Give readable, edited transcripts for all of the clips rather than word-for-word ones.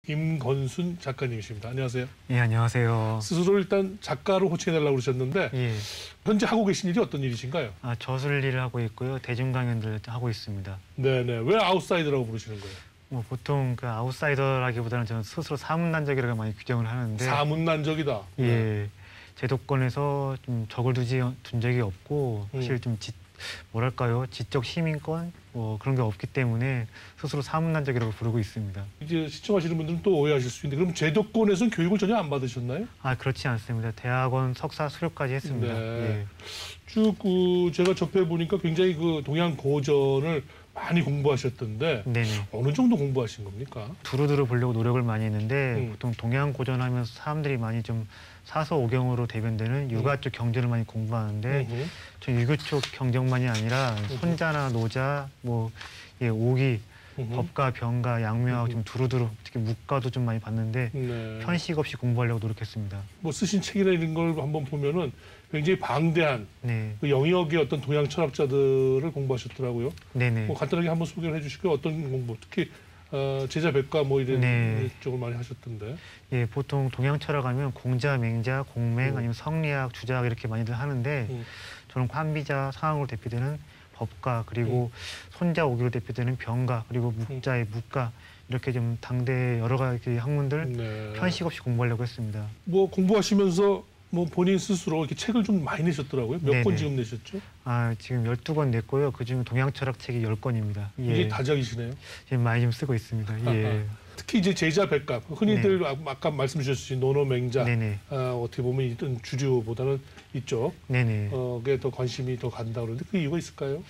김건순 작가님이십니다. 안녕하세요. 예, 안녕하세요. 스스로 일단 작가로 호칭해달라고 그러셨는데 예. 현재 하고 계신 일이 어떤 일이신가요? 저술 일을 하고 있고요. 대중 강연들 하고 있습니다. 네네. 왜 아웃사이더라고 부르시는 거예요? 보통 그 아웃사이더라기보다는 저는 스스로 사문난적이라고 많이 규정을 하는데. 사문난적이다. 예. 제도권에서 좀 적을 둔 적이 없고 사실 좀 뭐랄까요, 지적 시민권 그런 게 없기 때문에 스스로 사문난적이라고 부르고 있습니다. 이제 시청하시는 분들은 또 오해하실 수 있는데 그럼 제도권에서는 교육을 전혀 안 받으셨나요? 그렇지 않습니다. 대학원 석사 수료까지 했습니다. 네. 예. 쭉 제가 접해 보니까 굉장히 그 동양 고전을 많이 공부하셨던데 네네. 어느 정도 공부하신 겁니까? 두루두루 보려고 노력을 많이 했는데 보통 동양 고전하면서 사람들이 많이 좀 사서오경으로 대변되는 유가 쪽 경전을 많이 공부하는데 전 유교 쪽 경전만이 아니라 손자나 노자, 오기, 법가, 병가, 양묘하고 좀 두루두루 특히 묵가도 좀 많이 봤는데 네. 편식 없이 공부하려고 노력했습니다. 쓰신 책이나 이런 걸 한번 보면은 굉장히 방대한 네. 그 영역의 어떤 동양 철학자들을 공부하셨더라고요. 네네. 간단하게 한번 소개를 해주시고요. 어떤 공부, 특히 제자 백과 이런 네. 쪽을 많이 하셨던데. 예, 보통 동양 철학하면 공자, 맹자, 공맹 아니면 성리학, 주자학 이렇게 많이들 하는데 저는 환비자, 상황으로 대표되는 법가 그리고 손자, 오기로 대표되는 병가 그리고 묵자의 묵가 이렇게 좀 당대 여러 가지 학문들 네. 편식 없이 공부하려고 했습니다. 공부하시면서 본인 스스로 이렇게 책을 좀 많이 내셨더라고요. 몇 권 지금 내셨죠? 지금 12권 냈고요. 그중에 동양 철학 책이 10권입니다. 이게 다작이시네요. 지금 많이 좀 쓰고 있습니다. 예. 특히 이제 제자 백갑, 흔히들 아까 말씀 주셨듯이 노노맹자, 어떻게 보면 이런 주류보다는 이쪽, 그게 더 관심이 더 간다 그러는데 그 이유가 있을까요?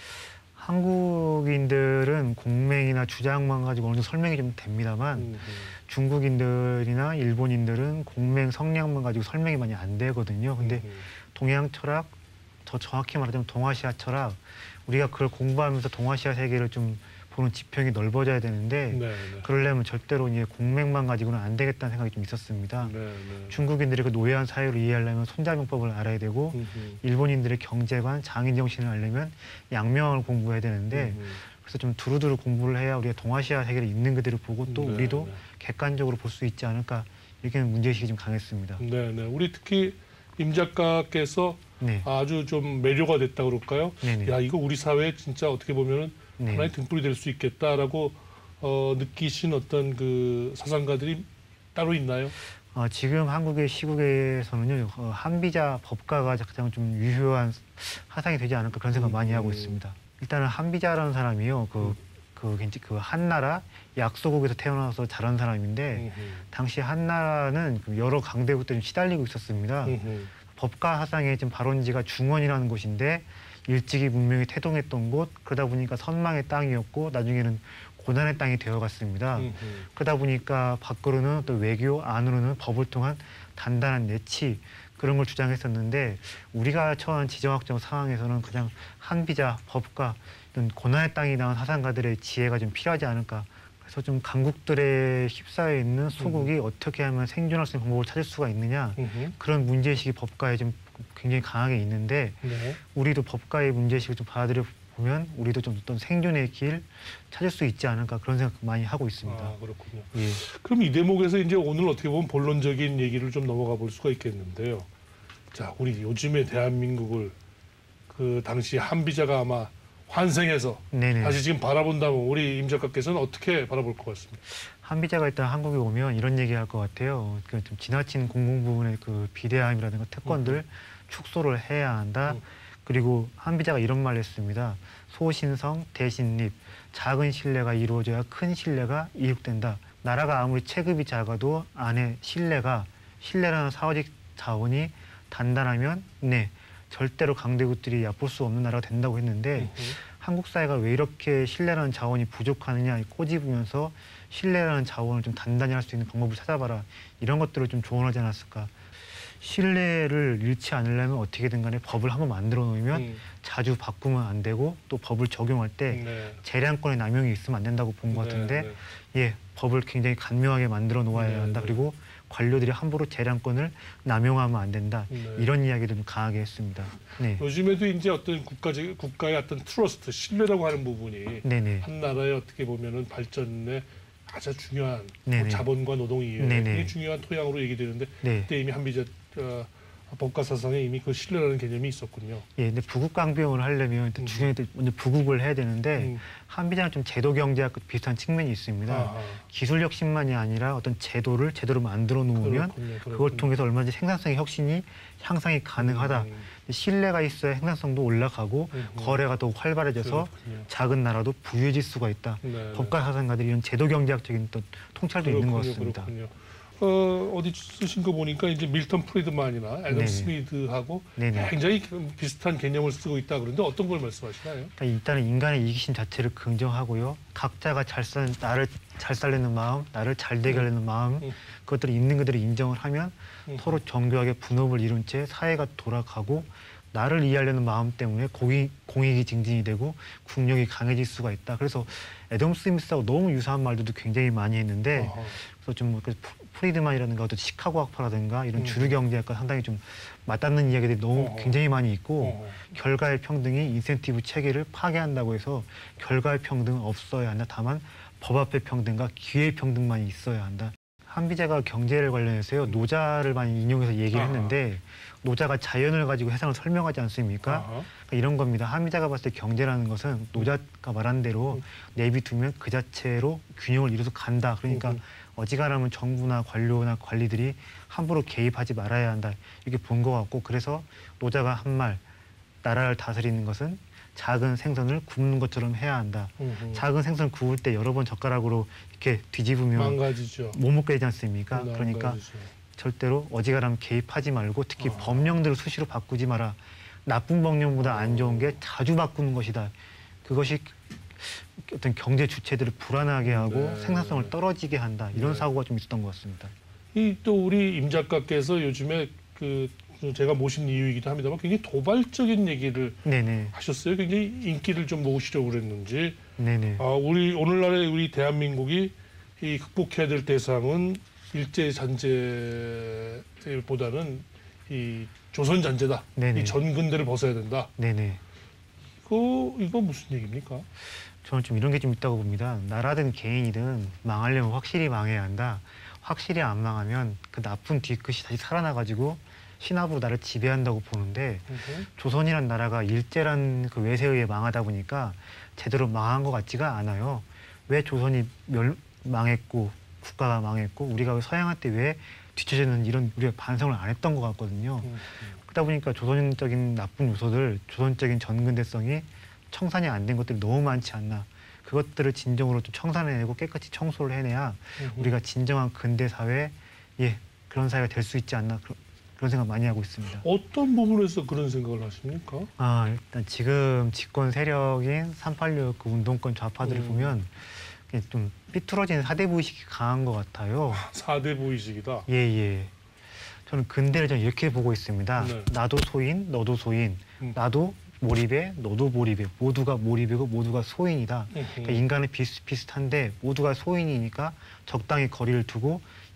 한국인들은 공맹이나 주자학만 가지고 어느 정도 설명이 좀 됩니다만 중국인들이나 일본인들은 공맹, 성리학만 가지고 설명이 많이 안 되거든요. 근데 동양 철학, 더 정확히 말하자면 동아시아 철학, 우리가 그걸 공부하면서 동아시아 세계를 좀 보는 지평이 넓어져야 되는데 그러려면 절대로 이제 공맹만 가지고는 안 되겠다는 생각이 좀 있었습니다. 중국인들이 그 노예한 사회를 이해하려면 손자병법을 알아야 되고 일본인들의 경제관, 장인 정신을 알려면 양명을 공부해야 되는데 그래서 좀 두루두루 공부를 해야 우리가 동아시아 세계를 있는 그대로 보고 또 우리도 객관적으로 볼 수 있지 않을까 이렇게 문제의식이 좀 강했습니다. 우리 특히 임 작가께서 아주 좀 매료가 됐다 그럴까요? 야, 이거 우리 사회에 진짜 어떻게 보면은 하나의 등불이 될 수 있겠다라고 느끼신 어떤 그 사상가들이 따로 있나요? 지금 한국의 시국에서는요, 한비자 법가가 가장 좀 유효한 사상이 되지 않을까 그런 생각 많이 하고 있습니다. 일단은 한비자라는 사람이요, 그 한나라 약소국에서 태어나서 자란 사람인데 당시 한나라는 여러 강대국들이 시달리고 있었습니다. 법가 사상의 지금 발원지가 중원이라는 곳인데 일찍이 문명이 태동했던 곳, 그러다 보니까 선망의 땅이었고 나중에는 고난의 땅이 되어갔습니다. 그러다 보니까 밖으로는 또 외교, 안으로는 법을 통한 단단한 내치 그런 걸 주장했었는데 우리가 처한 지정학적 상황에서는 그냥 한비자, 법가, 이런 고난의 땅이 나온 사상가들의 지혜가 좀 필요하지 않을까. 그래서 좀 강국들의 휩싸여 있는 소국이 어떻게 하면 생존할 수 있는 방법을 찾을 수가 있느냐 그런 문제의식이 법가에 좀 굉장히 강하게 있는데 우리도 법가의 문제의식을 좀 받아들여 보면 우리도 좀 어떤 생존의 길 찾을 수 있지 않을까 그런 생각 많이 하고 있습니다. 그렇군요. 예. 그럼 이 대목에서 이제 오늘 어떻게 보면 본론적인 얘기를 좀 넘어가 볼 수가 있겠는데요. 자, 우리 요즘의 대한민국을 그 당시 한비자가 아마 환생해서 다시 지금 바라본다면 우리 임 작가께서는 어떻게 바라볼 것 같습니다. 한비자가 일단 한국에 오면 이런 얘기할 것 같아요. 좀 지나친 공공 부분의 그 비대함이라든가 특권들 축소를 해야 한다. 그리고 한비자가 이런 말을 했습니다. 소신성, 대신립, 작은 신뢰가 이루어져야 큰 신뢰가 이룩된다. 나라가 아무리 체급이 작아도 안에 신뢰라는 사회적 자원이 단단하면 절대로 강대국들이 얕볼 수 없는 나라가 된다고 했는데 한국 사회가 왜 이렇게 신뢰라는 자원이 부족하느냐 꼬집으면서 신뢰라는 자원을 좀 단단히 할 수 있는 방법을 찾아봐라. 이런 것들을 좀 조언하지 않았을까. 신뢰를 잃지 않으려면 어떻게든 간에 법을 한번 만들어 놓으면 자주 바꾸면 안 되고 또 법을 적용할 때 재량권의 남용이 있으면 안 된다고 본 것 같은데 법을 굉장히 간명하게 만들어 놓아야 한다. 그리고 관료들이 함부로 재량권을 남용하면 안 된다. 이런 이야기도 좀 강하게 했습니다. 요즘에도 이제 어떤 국가의 어떤 트러스트, 신뢰라고 하는 부분이 한 나라의 어떻게 보면은 발전에 가장 중요한 네네. 자본과 노동이 네네. 중요한 토양으로 얘기되는데 네. 그때 이미 한비자 법과 사상에 이미 그 신뢰라는 개념이 있었군요. 예, 근데 부국 강병을 하려면 일단 중요한 게 먼저 부국을 해야 되는데 한비자는 좀 제도 경제학 비슷한 측면이 있습니다. 아하. 기술 혁신만이 아니라 어떤 제도를 제대로 만들어 놓으면 그걸 그렇군요. 통해서 얼마든지 생산성의 혁신이 향상이 가능하다. 신뢰가 있어야 생산성도 올라가고 거래가 더 활발해져서 그렇군요. 작은 나라도 부유해질 수가 있다. 네, 법과 사상가들이 이런 제도 경제학적인 또 통찰도 있는 것 그렇군요, 같습니다. 그렇군요. 어디 쓰신 거 보니까 이제 밀턴 프리드만이나 애덤 네네. 스미드하고 네네. 굉장히 비슷한 개념을 쓰고 있다 그런데 어떤 걸 말씀하시나요? 그러니까 일단은 인간의 이기심 자체를 긍정하고요. 각자가 나를 잘 살려는 마음, 나를 잘 되게 하려는 마음, 그것들을 있는 그대로 인정을 하면 서로 정교하게 분업을 이룬 채 사회가 돌아가고 나를 이해하려는 마음 때문에 공익이 증진이 되고 국력이 강해질 수가 있다. 그래서 애덤 스미스하고 너무 유사한 말들도 굉장히 많이 했는데 그래서 좀 프리드만이라든가 어떤 시카고 학파라든가 이런 주류 경제학과 상당히 좀 맞닿는 이야기들이 너무 굉장히 많이 있고 결과의 평등이 인센티브 체계를 파괴한다고 해서 결과의 평등은 없어야 한다. 다만 법 앞의 평등과 기회의 평등만 있어야 한다. 한비자가 경제를 관련해서요 노자를 많이 인용해서 얘기를 했는데 노자가 자연을 가지고 해상을 설명하지 않습니까? 그러니까 이런 겁니다. 한비자가 봤을 때 경제라는 것은 노자가 말한 대로 내비두면 그 자체로 균형을 이루어서 간다. 그러니까 어지간하면 정부나 관료나 관리들이 함부로 개입하지 말아야 한다. 이렇게 본 것 같고 그래서 노자가 한 말 나라를 다스리는 것은 작은 생선을 굽는 것처럼 해야 한다. 작은 생선을 구울 때 여러 번 젓가락으로 이렇게 뒤집으면 망가지죠. 못 먹게 되지 않습니까? 그러니까 망가지죠. 절대로 어지간하면 개입하지 말고 특히 법령들을 수시로 바꾸지 마라. 나쁜 법령보다 안 좋은 게 자주 바꾸는 것이다. 그것이 어떤 경제 주체들을 불안하게 하고 생산성을 떨어지게 한다. 이런 사고가 좀 있었던 것 같습니다. 이 또 우리 임 작가께서 요즘에 그 제가 모신 이유이기도 합니다만 굉장히 도발적인 얘기를 네네. 하셨어요. 굉장히 인기를 좀 모으시려고 그랬는지. 네네. 우리 오늘날의 우리 대한민국이 이 극복해야 될 대상은 일제 잔재보다는 이 조선 잔재다. 네네. 이 전근대를 벗어야 된다. 네네. 이거 무슨 얘기입니까? 저는 좀 이런 게 좀 있다고 봅니다. 나라든 개인이든 망하려면 확실히 망해야 한다. 확실히 안 망하면 그 나쁜 뒤끝이 다시 살아나가지고 신압으로 나를 지배한다고 보는데 조선이란 나라가 일제란 그 외세에 의해 망하다 보니까 제대로 망한 것 같지가 않아요. 왜 조선이 망했고 국가가 망했고 우리가 서양한테 왜 뒤처지는 이런 우리가 반성을 안 했던 것 같거든요. 그러다 보니까 조선적인 나쁜 요소들, 조선적인 전근대성이 청산이 안 된 것들이 너무 많지 않나. 그것들을 진정으로 좀 청산해내고 깨끗이 청소를 해내야 우리가 진정한 근대 사회, 그런 사회가 될 수 있지 않나. 그런 생각 많이 하고 있습니다. 어떤 부분에서 그런 생각을 하십니까? 일단 지금 집권 세력인 386 그 운동권 좌파들을 보면 좀 삐뚤어진 사대부의식이 강한 것 같아요. 사대부의식이다. 예. 저는 근대를 좀 이렇게 보고 있습니다. 네. 나도 소인, 너도 소인. 나도 몰입해, 너도 몰입해. 모두가 몰입이고 모두가 소인이다. 그러니까 인간은 비슷비슷한데 모두가 소인이니까 적당히 거리를 두고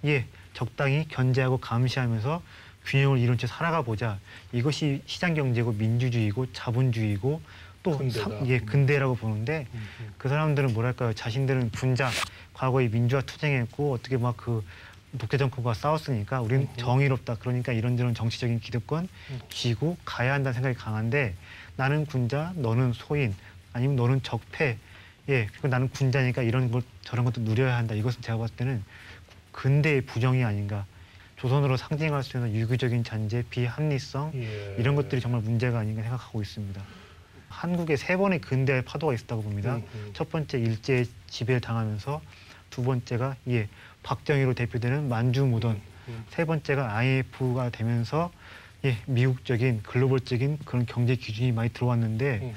적당히 견제하고 감시하면서 균형을 이룬 채 살아가 보자. 이것이 시장경제고 민주주의고 자본주의고 또 근대라고 보는데 그 사람들은 뭐랄까요. 자신들은 군자, 과거에 민주화 투쟁했고 어떻게 막 그 독재 정권과 싸웠으니까 우리는 정의롭다. 그러니까 이런저런 정치적인 기득권 쥐고 가야 한다는 생각이 강한데 나는 군자, 너는 소인, 아니면 너는 적폐. 그리고 나는 군자니까 이런 것 저런 것도 누려야 한다. 이것은 제가 봤을 때는 근대의 부정이 아닌가. 조선으로 상징할 수 있는 유교적인 잔재, 비합리성 이런 것들이 정말 문제가 아닌가 생각하고 있습니다. 한국에 3번의 근대 파도가 있었다고 봅니다. 첫 번째 일제의 지배를 당하면서 두 번째가 박정희로 대표되는 만주무던, 세 번째가 IMF가 되면서 미국적인 글로벌적인 그런 경제 기준이 많이 들어왔는데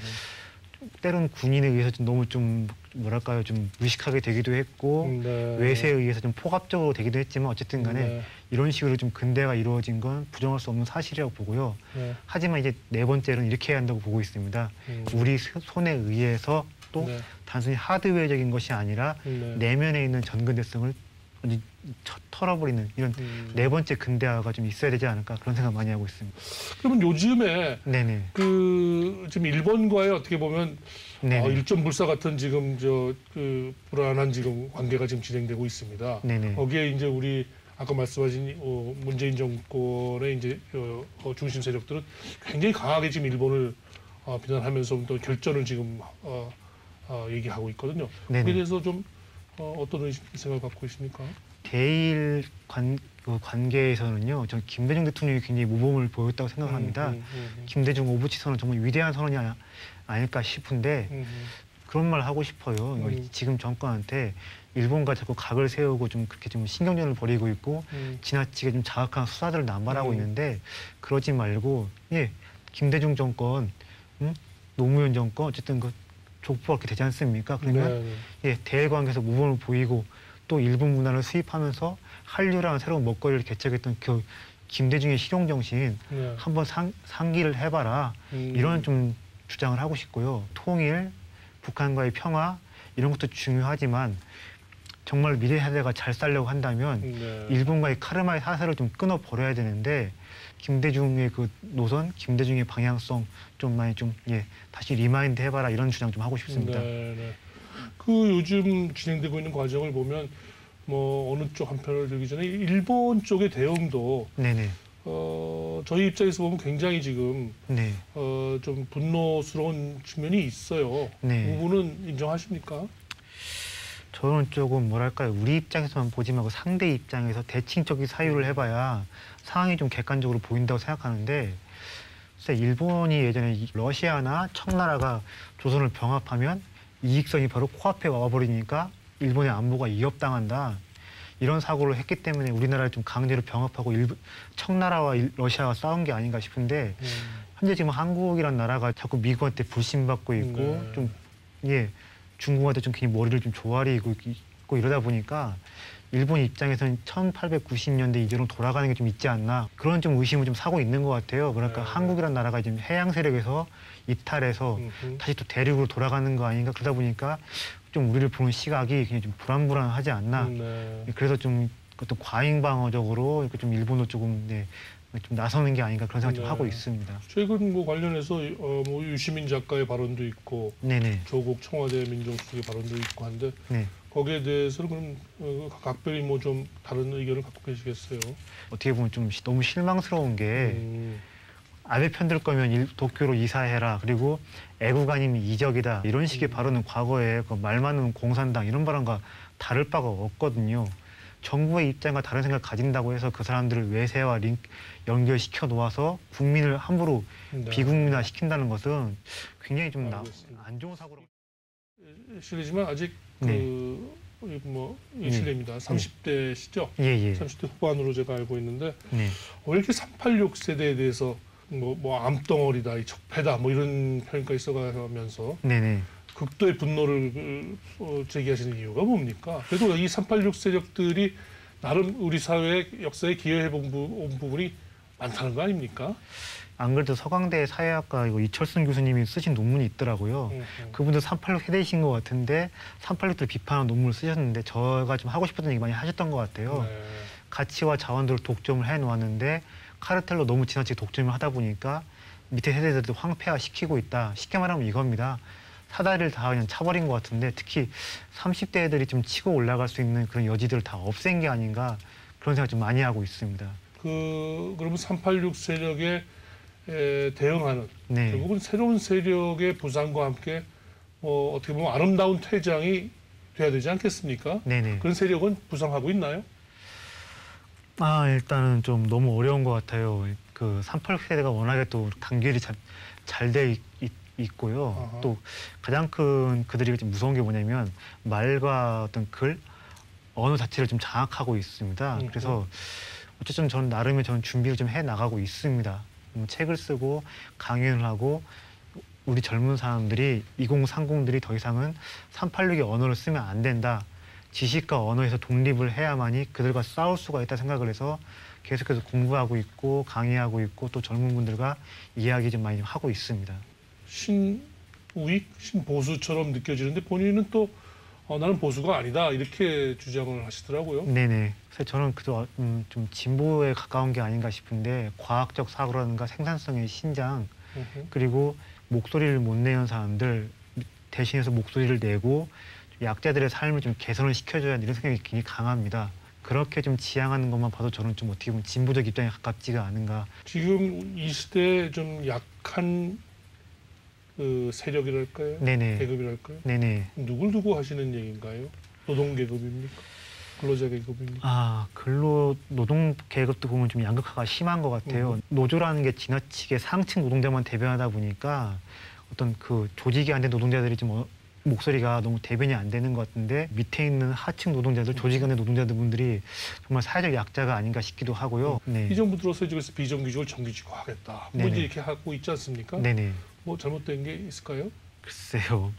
때로는 군인에 의해서 너무 좀 뭐랄까요 좀 무식하게 되기도 했고 외세에 의해서 좀 포갑적으로 되기도 했지만 어쨌든 간에 이런 식으로 좀 근대가 이루어진 건 부정할 수 없는 사실이라고 보고요. 하지만 이제 4번째로는 이렇게 해야 한다고 보고 있습니다. 우리 손에 의해서 또 단순히 하드웨어적인 것이 아니라 내면에 있는 전근대성을 완전 털어버리는 이런 네 번째 근대화가 좀 있어야 되지 않을까 그런 생각 많이 하고 있습니다. 그러면 요즘에 네네. 지금 일본과의 어떻게 보면 네네. 일전불사 같은 지금 불안한 지금 관계가 지금 진행되고 있습니다. 네네. 거기에 이제 우리 아까 말씀하신 문재인 정권의 이제 중심 세력들은 굉장히 강하게 지금 일본을 비난하면서 또 결전을 지금 얘기하고 있거든요. 네네. 거기에 대해서 좀 어떤 생각을 갖고 계십니까? 대일 관계에서는요, 전 김대중 대통령이 굉장히 모범을 보였다고 생각합니다. 김대중 오부치선은 정말 위대한 선언이 아닐까 싶은데 그런 말 하고 싶어요. 지금 정권한테 일본과 자꾸 각을 세우고 좀 그렇게 좀 신경전을 벌이고 있고 지나치게 좀 자악한 수사들을 남발하고 있는데 그러지 말고 김대중 정권, 노무현 정권 어쨌든 그 족보가 그렇게 되지 않습니까? 그러면 대일 관계에서 모범을 보이고 또 일본 문화를 수입하면서 한류라는 새로운 먹거리를 개척했던 그 김대중의 실용정신 한번 상기를 해봐라. 이런 좀 주장을 하고 싶고요. 통일, 북한과의 평화 이런 것도 중요하지만 정말 미래 세대가 잘 살려고 한다면 일본과의 카르마의 사슬을 좀 끊어버려야 되는데 김대중의 그 노선, 김대중의 방향성 좀 많이 다시 리마인드 해봐라 이런 주장 좀 하고 싶습니다. 그 요즘 진행되고 있는 과정을 보면 뭐 어느 쪽 한편을 들기 전에 일본 쪽의 대응도 네네. 저희 입장에서 보면 굉장히 지금 네. 좀 분노스러운 측면이 있어요. 네. 그 부분은 인정하십니까? 저는 조금 뭐랄까요, 우리 입장에서만 보지 말고 상대 입장에서 대칭적인 사유를 해봐야 상황이 좀 객관적으로 보인다고 생각하는데, 글쎄 일본이 예전에 러시아나 청나라가 조선을 병합하면 이익선이 바로 코앞에 와버리니까 일본의 안보가 위협당한다. 이런 사고를 했기 때문에 우리나라를 좀 강제로 병합하고 청나라와 러시아가 싸운 게 아닌가 싶은데 현재 지금 한국이란 나라가 자꾸 미국한테 불신받고 있고 중국한테 좀 괜히 머리를 좀 조아리고 있고 이러다 보니까 일본 입장에서는 1890년대 이전으로 돌아가는 게 좀 있지 않나 그런 좀 의심을 좀 사고 있는 것 같아요. 그러니까 한국이란 나라가 지금 해양 세력에서 이탈해서 다시 또 대륙으로 돌아가는 거 아닌가 그러다 보니까 좀 우리를 보는 시각이 굉장히 좀 불안불안하지 않나. 그래서 좀 어떤 과잉 방어적으로 이렇게 좀 일본도 조금 좀 나서는 게 아닌가 그런 생각 좀 하고 있습니다. 최근 뭐 관련해서 뭐 유시민 작가의 발언도 있고 조국 청와대 민정수석의 발언도 있고 한데 거기에 대해서는 그럼 각별히 뭐 좀 다른 의견을 갖고 계시겠어요? 어떻게 보면 좀 너무 실망스러운 게 아베 편들 거면 도쿄로 이사해라. 그리고 애국 아니면 이적이다. 이런 식의 발언은 과거에 그 말 많은 공산당 이런 발언과 다를 바가 없거든요. 정부의 입장과 다른 생각 가진다고 해서 그 사람들을 외세와 연결시켜 놓아서 국민을 함부로 비국민화 시킨다는 것은 굉장히 좀 안 좋은 사고로. 실례지만 아직 실례입니다. 30대시죠? 30대 후반으로 제가 알고 있는데 왜 이렇게 386 세대에 대해서 뭐 암덩어리다, 이 적폐다, 뭐 이런 평가가 있어가면서 극도의 분노를 제기하시는 이유가 뭡니까? 그래도 이 386 세력들이 나름 우리 사회의 역사에 기여해본 부분이 많다는 거 아닙니까? 안 그래도 서강대 사회학과 이철순 교수님이 쓰신 논문이 있더라고요. 그분도 386 세대이신 것 같은데 386들 비판하는 논문을 쓰셨는데 제가 좀 하고 싶었던 얘기 많이 하셨던 것 같아요. 가치와 자원들을 독점을 해놓았는데 카르텔로 너무 지나치게 독점을 하다 보니까 밑에 세대들도 황폐화시키고 있다. 쉽게 말하면 이겁니다. 사다리를 다 그냥 차버린 것 같은데 특히 30대 애들이 좀 치고 올라갈 수 있는 그런 여지들을 다 없앤 게 아닌가 그런 생각 좀 많이 하고 있습니다. 그러면 386 세력에 대응하는 결국은 새로운 세력의 부상과 함께 어떻게 보면 아름다운 퇴장이 돼야 되지 않겠습니까? 그런 세력은 부상하고 있나요? 일단은 좀 너무 어려운 것 같아요. 그 386 세대가 워낙에 또 단결이 잘 돼 있고요. 또 가장 큰 그들이 좀 무서운 게 뭐냐면 말과 어떤 글, 언어 자체를 좀 장악하고 있습니다. 그래서 어쨌든 저는 나름의 준비를 좀 해 나가고 있습니다. 책을 쓰고 강연을 하고 우리 젊은 사람들이 2030들이 더 이상은 386의 언어를 쓰면 안 된다. 지식과 언어에서 독립을 해야만이 그들과 싸울 수가 있다 생각을 해서 계속해서 공부하고 있고 강의하고 있고 또 젊은 분들과 이야기 좀 많이 하고 있습니다. 신우익, 신보수처럼 느껴지는데 본인은 또 나는 보수가 아니다 이렇게 주장을 하시더라고요. 네네. 그래서 저는 그저 좀 진보에 가까운 게 아닌가 싶은데 과학적 사고라든가 생산성의 신장 그리고 목소리를 못 내는 사람들 대신해서 목소리를 내고 약자들의 삶을 좀 개선을 시켜줘야 하는 이런 생각이 굉장히 강합니다. 그렇게 좀 지향하는 것만 봐도 저는 좀 어떻게 보면 진보적 입장에 가깝지가 않은가. 지금 이 시대에 좀 약한 그 세력이랄까요? 네네. 계급이랄까요? 네네. 누굴 두고 하시는 얘기인가요? 노동 계급입니까? 근로자 계급입니까? 근로 노동 계급도 보면 좀 양극화가 심한 것 같아요. 노조라는 게 지나치게 상층 노동자만 대변하다 보니까 어떤 그 조직이 안 된 노동자들이 좀 목소리가 너무 대변이 안 되는 것 같은데 밑에 있는 하층 노동자들, 조직 안의 노동자들분들이 정말 사회적 약자가 아닌가 싶기도 하고요. 네. 이 정부 들어서 그래서 비정규직을 정규직화하겠다. 뭐 네네. 이렇게 하고 있지 않습니까? 네네. 뭐 잘못된 게 있을까요? 글쎄요.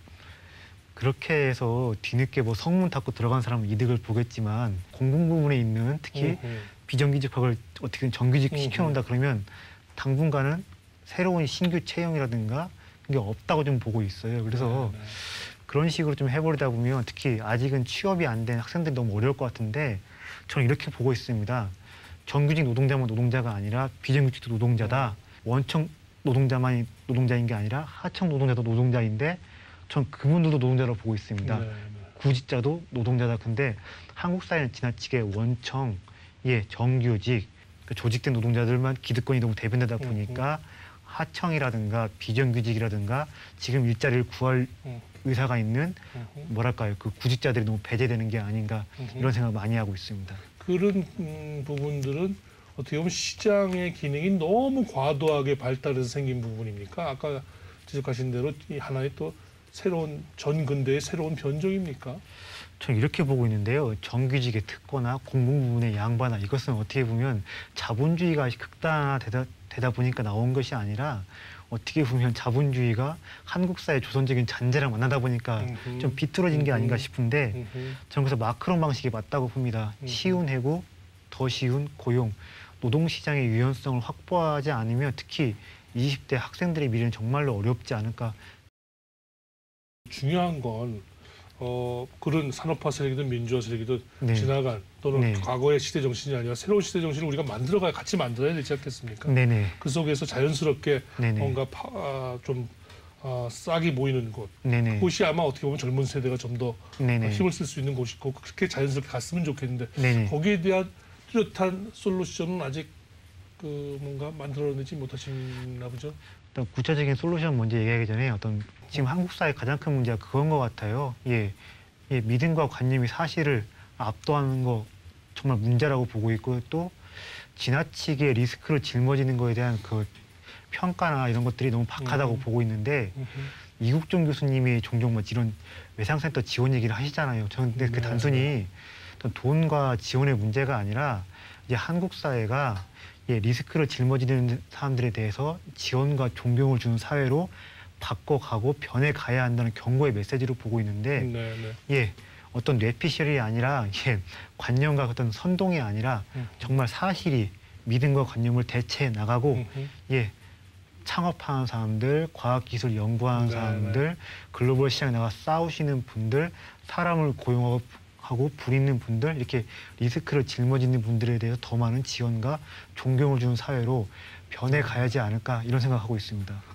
그렇게 해서 뒤늦게 뭐 성문 닫고 들어간 사람은 이득을 보겠지만 공공 부문에 있는 특히 비정규직학을 어떻게든 정규직 시켜놓는다 그러면 당분간은 새로운 신규 채용이라든가 그게 없다고 좀 보고 있어요. 그래서 그런 식으로 좀 해버리다 보면 특히 아직은 취업이 안 된 학생들이 너무 어려울 것 같은데 저는 이렇게 보고 있습니다. 정규직 노동자만 노동자가 아니라 비정규직도 노동자다. 원청 노동자만이 노동자인 게 아니라 하청 노동자도 노동자인데 전 그분들도 노동자라고 보고 있습니다. 구직자도 노동자다. 근데 한국 사회는 지나치게 원청, 정규직, 조직된 노동자들만 기득권이 너무 대변되다 보니까 하청이라든가 비정규직이라든가 지금 일자리를 구할 의사가 있는 뭐랄까요, 그 구직자들이 너무 배제되는 게 아닌가 이런 생각 많이 하고 있습니다. 그런 부분들은 어떻게 보면 시장의 기능이 너무 과도하게 발달해서 생긴 부분입니까? 아까 지적하신 대로 이 하나의 또 새로운 전근대의 새로운 변종입니까? 저는 이렇게 보고 있는데요. 정규직의 특권화, 공공 부문의 양반화 이것은 어떻게 보면 자본주의가 극단화되다 보니까 나온 것이 아니라 어떻게 보면 자본주의가 한국 사회 조선적인 잔재랑 만나다 보니까 좀 비뚤어진 게 아닌가 싶은데 저는 그래서 마크롱 방식이 맞다고 봅니다. 쉬운 해고, 더 쉬운 고용, 노동시장의 유연성을 확보하지 않으면 특히 20대 학생들의 미래는 정말로 어렵지 않을까. 중요한 건 그런 산업화 세력이든 민주화 세력이든 네. 지나간 또는 네. 과거의 시대 정신이 아니라 새로운 시대 정신을 우리가 만들어가야 같이 만들어야 되지 않겠습니까? 네네. 그 속에서 자연스럽게 네네. 뭔가 싹이 보이는 곳 네네. 그곳이 아마 어떻게 보면 젊은 세대가 좀 더 네네. 힘을 쓸 수 있는 곳이고 그렇게 자연스럽게 갔으면 좋겠는데 네네. 거기에 대한 뚜렷한 솔루션은 아직 뭔가 만들어내지 못하시나 보죠. 어떤 구체적인 솔루션 먼저 얘기하기 전에 지금 한국 사회 가장 큰 문제가 그건 것 같아요. 믿음과 관념이 사실을 압도하는 거 정말 문제라고 보고 있고 또 지나치게 리스크를 짊어지는 거에 대한 그 평가나 이런 것들이 너무 박하다고 보고 있는데 이국종 교수님이 종종 뭐 이런 외상센터 지원 얘기를 하시잖아요. 저는 근데 그 단순히 어떤 돈과 지원의 문제가 아니라 이제 한국 사회가 리스크를 짊어지는 사람들에 대해서 지원과 존경을 주는 사회로 바꿔가고 변해가야 한다는 경고의 메시지로 보고 있는데 어떤 뇌피셜이 아니라 관념과 어떤 선동이 아니라 정말 사실이 믿음과 관념을 대체해 나가고 창업하는 사람들, 과학기술 연구하는 사람들, 글로벌 시장에 나가 싸우시는 분들, 사람을 고용하고 부리는 분들, 이렇게 리스크를 짊어지는 분들에 대해서 더 많은 지원과 존경을 주는 사회로 변해가야지 않을까 이런 생각하고 있습니다.